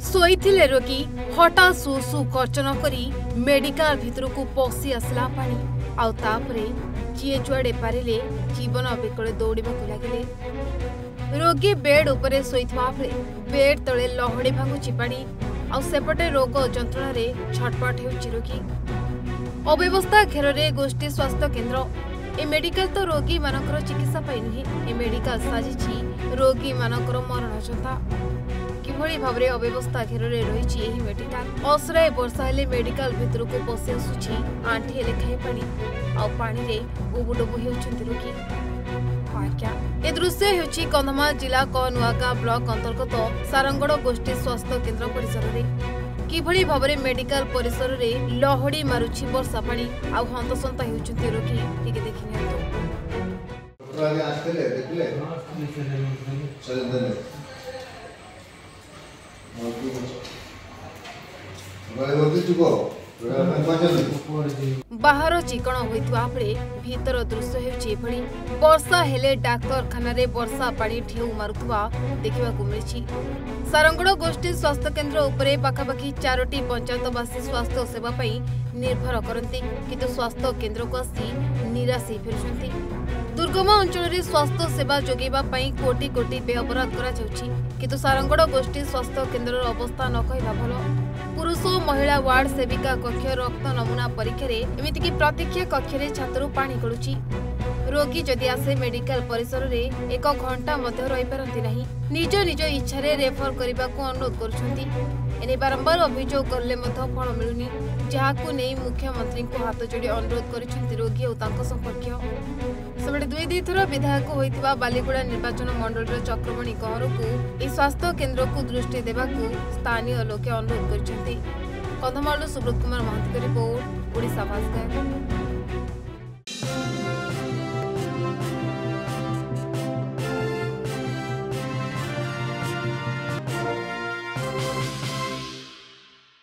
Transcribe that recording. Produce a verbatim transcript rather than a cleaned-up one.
शोइथिले रोगी हठात सु सु कर्चन करी मेडिकल भितर को पशि आसला पानी आउ तापरे जिए जुआड़े पारिले जीवन विकल दौड़ाक लगिले। रोगी बेड उपरे शोइथिबा बेले बेड तले लहड़ी भांगुची पानी आउ सेपटे रोग जंत्रण छटपट हेउची रोगी। अव्यवस्था घेर गोष्ठी स्वास्थ्य केन्द्र ए मेडिकल तो रोगी मानकर चिकित्सा पाई नुहे ए मेडिकल साजिछि रोगी मानकर मरण चंदा। किभଳି भाबरे अव्यवस्था घेर रही एही मेडिकल असराय वर्षा हेले मेडिकल भितर को पशि आसुछि आंठी लेखाए पानी आ पानी रे उबुडुबु हेउछन्ति रोगी। आज्ञा ए दृश्य हेउछि कंधमाल जिला कनुआगा ब्लॉक अंतर्गत सारंगड़ गोष्ठी स्वास्थ्य केन्द्र परिसर रे। किभଳି भाबरे मेडिकल परिसर रे लहड़ी मारुछि वर्षा पानी आ हंतसंत हेउछन्ति रोगी। टिके देखि नियंतो आगे आस्ते ले देखले चल दे बाहर चिकण होइतवा बेले भीतर दृश्य हेउछि एभଳି वर्षा हेले डाक्तरखाना रे वर्षा पानी ढेउ मारुतवा देखिबाकू मिलिछि। सारंगड़ गोष्ठी स्वास्थ्य केन्द्र उपरे पाखापाखि चारोटी पंचायतवासी स्वास्थ्य सेवा पाई निर्भर करती किंतु स्वास्थ्य केन्द्र को आसी निराश फेरुछंती। दुर्गम अंचल में स्वास्थ्य सेवा जोगेबा पई कोटी कोटी व्यय बराद करा जाउछि किंतु सारंगड़ गोष्ठी स्वास्थ्य केन्द्र अवस्था न कहवा भल। पुरुष और महिला वार्ड सेविका कक्ष रक्त नमूना परीक्षा एमती कि प्रतीक्षा कक्ष छात्रु पानी गलुची। रोगी जदि आसे मेडिकल परिसर रे एक घंटा मध्य रही पारती नहीं निज निज इच्छा रेफर करने को अनुरोध करुछंती। एने बारंबार अभियोग करले मध्य फल मिलुनी जहाकू नहीं मुख्यमंत्री को हाथ जोड़ी अनुरोध करिसेंती रोगी और तांको संपर्कीय। सेबडे दुई दुई थर विधायक होइतिबा बालीगुड़ा निर्वाचन मंडल चक्रमणी कहर को ए स्वास्थ्य केन्द्र को दृष्टि देबाकू स्थानीय लोके अनुरोध करिसेंती। कंधमाल सुब्रत कुमार महांती रिपोर्ट ओडिशा भास्कर।